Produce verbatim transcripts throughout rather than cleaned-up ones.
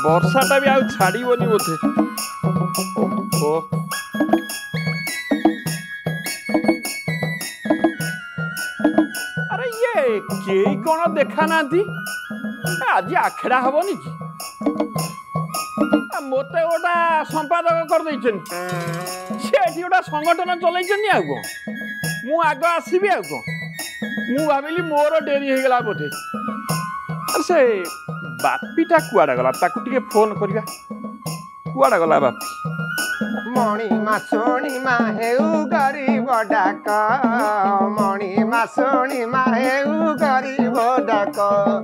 ବର୍ଷାଟା ବି ଆଉ ଛାଡ଼ିବନି ବୋଧେ। ଓ ଆରେ ଇଏ କେହି କ'ଣ ଦେଖା ନାହାନ୍ତି? ଆଜି ଆଖେଡ଼ା ହବନି କି? ମୋତେ ଗୋଟା ସମ୍ପାଦକ କରିଦେଇଛନ୍ତି। ସେ ଏଠି ଗୋଟା ସଂଗଠନ ଚଲେଇଛନ୍ତି ଆଉ କ'ଣ? ମୁଁ ଆଗ ଆସିବି ଆଉ କ'ଣ? ମୁଁ ଭାବିଲି ମୋର ଡେରି ହେଇଗଲା ବୋଧେ। ସେ ବାପିଟା କୁଆଡ଼େ ଗଲା? ତାକୁ ଟିକେ ଫୋନ୍ କରିବା। କୁଆଡ଼େ ଗଲା ବାପି? ମଣି ମାସୁଣୀ ମା ହେଉ ଗରିବ ଡାକ, ମଣି ମାସୁଣୀ ମା ହେଉ ଗରିବ ଡାକ।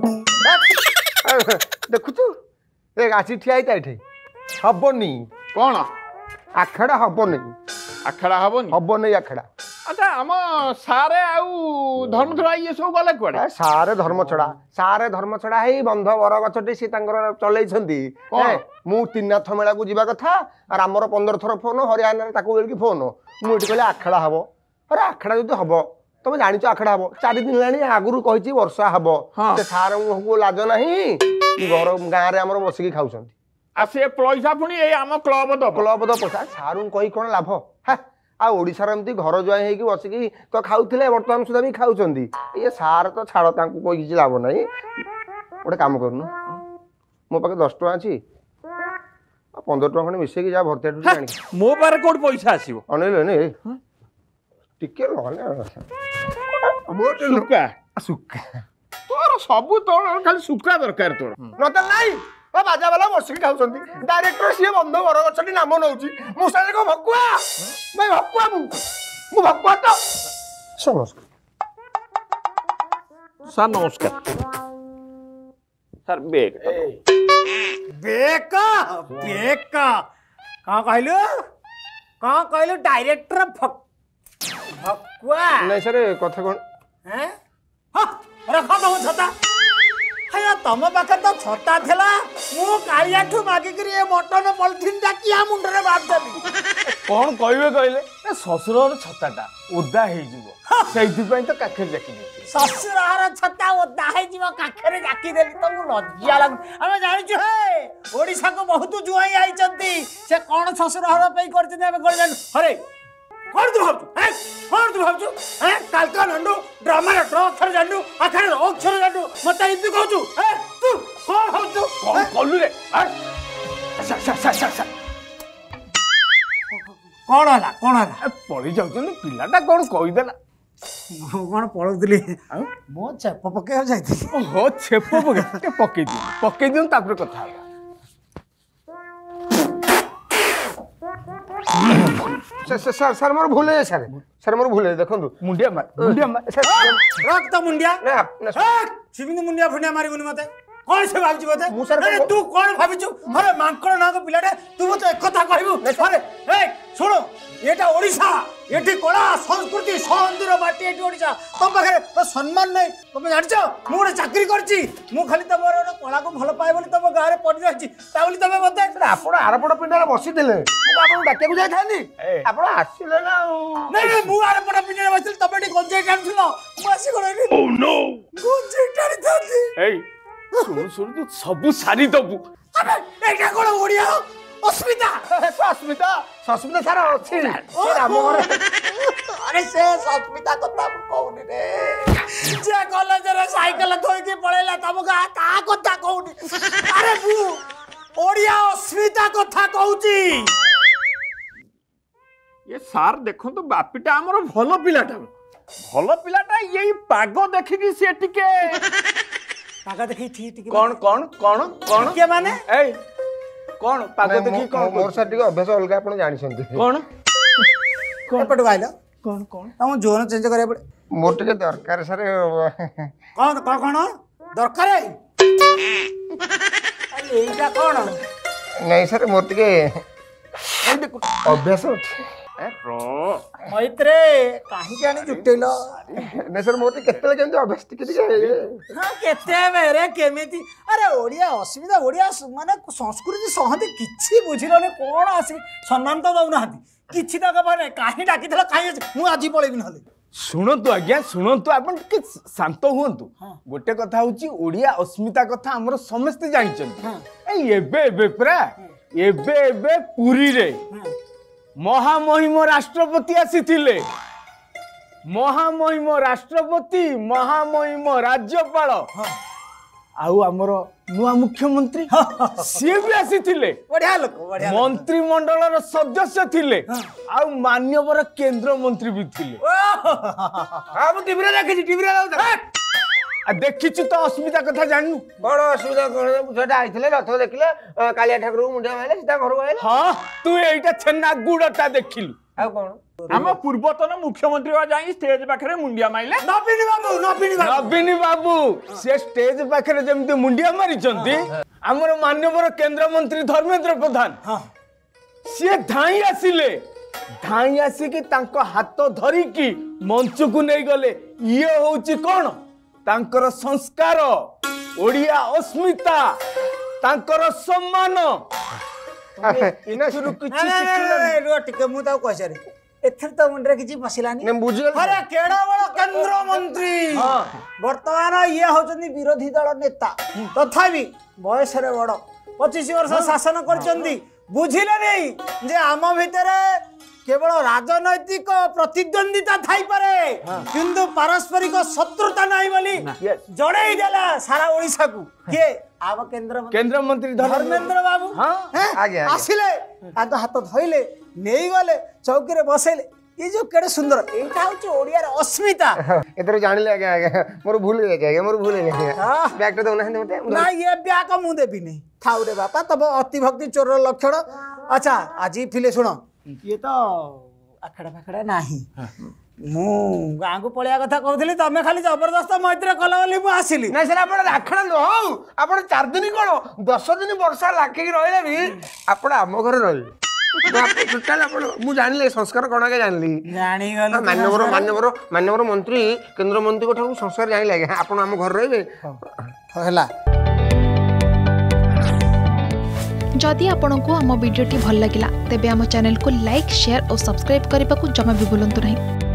ଦେଖୁଛୁ ଏ ଆସି ଠିଆ ହେଇଥା ଏଠି। ହବନି କ'ଣ ଆଖେଡ଼ା ହବନି? ଆଖେଡ଼ା ହବନି? ହବନି ଆଖେଡ଼ା। ଆଚ୍ଛା ଆମ ସାରେ ଆଉ ଧର୍ମଛଡ଼ା ଇଏ ସବୁ ଗଲେ କୁଆଡ଼େ? ସାରେ ଧର୍ମଛଡ଼ା ସାରେ ଧର୍ମଛଡ଼ା ହେଇ ବନ୍ଧ ବରଗଛଟି ସେ ତାଙ୍କର ଚଲେଇଛନ୍ତି। ମୁଁ ତିନିନାଥ ମେଳାକୁ ଯିବା କଥା ଆଉ ଆମର ପନ୍ଦର ଥର ଫୋନ ହରିୟାଣାରେ ତାକୁ ବେଳିକି ଫୋନ। ମୁଁ ଏଠି କହିଲି ଆଖେଡ଼ା ହବ। ଆରେ ଆଖେଡ଼ା ଯଦି ହବ ତମେ ଜାଣିଛ ଆଖେଡ଼ା ହବ। ଚାରି ଦିନ ହେଲାଣି ଆଗରୁ କହିଛି ବର୍ଷା ହବ। ସେ ସାରଙ୍କୁ ଲାଜ ନାହିଁ। ଘର ଗାଁରେ ଆମର ବସିକି ଖାଉଛନ୍ତି। ଆଉ ସେ ପଇସା ପୁଣି ଏଇ ଆମ କ୍ଲବ ଦବ। କ୍ଲବ ଦବ ପଇସା। ସାରଙ୍କୁ କହି କ'ଣ ଲାଭ? ହା ଆଉ ଓଡ଼ିଶାର ଏମିତି ଘର ଜ୍ୱାଇଁ ହେଇକି ବସିକି ତ ଖାଉଥିଲେ, ବର୍ତ୍ତମାନ ସୁଦ୍ଧା ବି ଖାଉଛନ୍ତି। ଇଏ ସାର୍ ତ ଛାଡ଼, ତାଙ୍କୁ କହି କିଛି ଲାଭ ନାହିଁ। ଗୋଟେ କାମ କରୁନୁ, ମୋ ପାଖେ ଦଶ ଟଙ୍କା ଅଛି, ପନ୍ଦର ଟଙ୍କା ଖଣ୍ଡେ ମିଶେଇକି ଯାହା ଭର୍ତ୍ତି ଆଣିକି ଆଣିକି। ମୋ ପାଖରେ କୋଉଠି ପଇସା ଆସିବ? ଅନେଇଲେନି ଟିକେ ନହେଲେ ସୁକା ସୁକା ତୋର ସବୁ ତୋର ଖାଲି ସୁକା ଦରକାର ତୋର ନହେଲେ ନାଇଁ। ବାଜା ବାଲା ବସିକି ଖାଉଛନ୍ତି। ଡାଇରେକ୍ଟର ସିଏ ବନ୍ଧ ବରଗଛଟି ନାମ ନଉଛି। ମୁଁ ସାର୍ କଣ ଭକୁଆ? ଭାଇ ଭକୁଆ ମୁଁ ମୁଁ ଭକୁଆ ତ। ନମସ୍କାର ସାର୍, ନମସ୍କାର ସାର୍। ବେଗ ବେକ ବେକ କ'ଣ କହିଲୁ? କ'ଣ କହିଲୁ? ଡାଇରେକ୍ଟର ଭକୁଆ? ନାଇଁ ସାର୍ କଥା କ'ଣ? ରଖ ତମ ଛତା। ତମ ପାଖରେ ତ ଛତା ଥିଲା। ମୁଁ କାଳିଆଠୁ ମାଗିକିରି ଏ ମଟନ ପଲିଥିନ୍ଟା କିଆ ମୁଣ୍ଡରେ ବାନ୍ଧିଦେଲି। କ'ଣ କହିବେ କହିଲେ? ଶ୍ୱଶୁରର ଛତାଟା ଓଦା ହେଇଯିବ, ସେଇଥିପାଇଁ ତ କାଖରେ ଜାକି ଦେଇଛି। ଶ୍ୱଶୁରର ଛତା ଓଦା ହେଇଯିବ, କାଖରେ ଜାକି ଦେଲି। ତମକୁ ଲଜ୍ଜା ଲାଗୁ? ଆମେ ଜାଣିଛୁ ହେ ଓଡ଼ିଶାକୁ ବହୁତ ଜୁଆଇଁ ଆଇଛନ୍ତି। ସେ କ'ଣ ଶ୍ୱଶୁର ଘର ପାଇଁ କରିଛନ୍ତି ଆମେ କ'ଣ ଜାଣିଛୁ? ହରେ କ'ଣ ତୁ ଭାବୁଛୁ? କ'ଣ ତୁ ଭାବୁଛୁ? କାଲକା ଜାଣୁ, ଡ୍ରାମାର ଡ୍ର ଅକ୍ଷର ଜାଣୁ, ଆଖରେ ଅକ୍ଷର ଜାଣୁ, ମତେ ଏମିତି କହୁଛୁ? ତୁ କ'ଣ ଭାବୁଛୁ? କ'ଣ କଲୁ ରେ? କ'ଣ ହେଲା? କ'ଣ ହେଲା? ପଳେଇ ଯାଉଛନ୍ତି। ପିଲାଟା କ'ଣ କହିଦେଲା? ମୁଁ କ'ଣ ପଳଉଥିଲି? ଆଉ ମୋ ଛେପ ପକେଇବାକୁ ଯାଇଥିଲି। ଓହୋ, ଛେପ ପକେଇ ପକେଇ ଦିଅ ପକେଇ ଦିଅନ୍ତୁ, ତାପରେ କଥା ହେବା। ସାର୍ ସାର୍ ମୋର ଭୁଲ ହେଇଯାଏ। ସାର୍ ସାର୍ ମୋର ଭୁଲ ହେଇଯାଏ। ଦେଖନ୍ତୁ ମୁଣ୍ଡିଆ ମାର, ମୁଣ୍ଡିଆ ମାର। ରଖ ତ ମୁଣ୍ଡିଆ। ସେମିତି ମୁଣ୍ଡିଆ ଫୁଣ୍ଡିଆ ମାରିବୁନି ମତେ। କ'ଣ ସେ ଭାବୁଛୁ ମତେ? ମୁଁ ସାର୍ ତୁ କ'ଣ ଭାବିଛୁ? ଆରେ ମାଙ୍କଡ଼ ନାଗ ପିଲାଟେ, ତୁ ମତେ ଏକଥା କହିବୁ? ଆରେ ଏ ଶୁଣ, এটা ওড়িশা, এটি কলা সংস্কৃতি সহন্দর মাটি, এটি ওড়িশা। তোম পাখে সম্মান নাই, তুমি জানিছ মু গোটে চাকরি করছি, মু খালি তোমার গোটে কলাকে ভাল পাই বলি তম গাঁরে পড়ি যাচ্ছি, তা বলি তুমি মতে আপন আরপট পিন্ডারে বসিলে মু আপনাকে ডাকিବାକୁ যাইথাନ୍ତି আপন আসিলে না। নাই নাই মু আরপট পিন্ডারে বসিল, তুমি এটি গঞ্জেই টাণুছিল, মু আসি কোন এটি ও নো গঞ্জেই টাণিথাନ୍ତି। এই শুন শুন তু সবু সারি দবু। আবে এইটা কোন ওড়িয়া অস্মিতা? অস্মিতা সস্মিতা সারা আছে সে রাম ঘরে। আরে সে সস্মিতা কথা মু কହୁনি রে, যে কলেজরে সাইকেল ধইকি পড়েলা তমকা তা কথা কହୁনি। আরে মু ওড়িয়া অস্মিতা কথা কହୁছি। ये सार देखो बापीटा आमर भल पिलाटा, भल पिलाटा यही पाग देखिकी से टिके पाग देखि टिके कौन कौन कौन कौन के माने ए कौन पाग देखि कौन मोर सर टिके अभ्यास अलग आपण जानि छथि कौन कौन पटु आइलो कौन कौन हम जोन चेंज करे पड़े मोर टिके दरकार सर। कौन कौन कौन दरकार है? अरे एटा कौन नहीं सर मोर टिके अभ्यास अछि। मैत्रे काहे जानि जुटेलो नहीं सर मोर केतले केमति अभ्यास टिके टिके हां केते बेरे केमिति। अरे ओडिया असुविधा ओडिया माने संस्कृति सहति किछि बुझिलोने कोन आसी सम्मान तो दउ नाहति किछि त कबने काहे डाकिथला काहे मु आजि पळेबि नहले। शुणतु आज्ञा शुणतु आपण के शांत हुंतु। गोटे कथा होची ओडिया अस्मिता कथा हमर समस्त जानि छथि। एबे एबे परा एबे एबे पुरी रे महामहिम राष्ट्रपति आसीथिले महामहिम राष्ट्रपति महामहिम राज्यपाल आउ हमर नुआ मुख्यमंत्री सी भी आसीथिले बढ़िया लोक बढ़िया मंत्रिमंडल सदस्य थिले आउ मान्यवर केंद्र मंत्री भी थिले हां मु टीवी रे देखि टीवी रे आ देखिछु तो असुविधा कथा जाननु बड़ असुविधा कोन छटा आइथिले रथ देखिले कालिया ठाकुर मुंडा माइले सीधा घर गइले हां तू एइटा छन्ना गुडटा देखिलु आ कोन आम पूर्वतन मुख्यमंत्री जाई स्टेज पाखरे मुंडिया माइले नबीन बाबू नबीन बाबू नबीन बाबू से स्टेज पाखरे जेमते मुंडिया मारिचंती हमर मान्यवर केंद्र मंत्री धर्मेंद्र प्रधान से धाई आसिले धाई आसी कि तांको हाथ धरी कि मंच को नहीं गले ये होची कोन तांकर संस्कार ओडिया अस्मिता तांकर सम्मान इनसुरु किछि शिखिला रो टिके मु ताऊ कहछरे एथर तो मुंडरे किछि बसिलानी ने बुझिगल अरे केडा बड़ केंद्र मंत्री वर्तमान ये होचंदी विरोधी दल नेता तथापि बयस रे बड़ पच्चीस वर्ष शासन करचंदी बुझिले नै जे आम भितरे केवल राजनैतिक प्रतिद्वंदिता थाई पारे किंतु पारस्परिक शत्रुता नहीं बोली जड़े देला सारा ओडिसा को के आब केंद्र केंद्र मंत्री धर्मेंद्र बाबू आगे आसिले ताको हाथ धइले नेई गले चौकी रे बसेले ये जो केडे सुंदर एटा होची ओडिया रे अस्मिता एतरे जानिले आगे आगे मोर भूल गया आगे मोर भूल गया बैक तो दउना मते ना ये ब्याक मु देबी नहीं थाउ रे बापा तब अति भक्ति चोर लक्षण अच्छा आज फिले सुनो ये तो आखड़ा फाखड़ा नाही मु गाँ को पळिया कथा कहउथली तमे खाली जबरदस्त मैत्री कल बोली मु आसिली ना सर आपण राखण न हो आपण चार दिन कोन दस दिन वर्षा लाखी रहले भी आपण हम घर रहले टोटल आपण मु जानले संस्कार कोना के जानली जानी गलो मान्यवर मान्यवर मान्यवर मंत्री केंद्र मंत्री को ठाऊ संस्कार जानले आपण हम घर रहबे होला जदि आपंक आम भिडी भल लगा तेब आम चैनल को लाइक शेयर और सब्सक्राइब करने को जमा भी भूलु नहीं।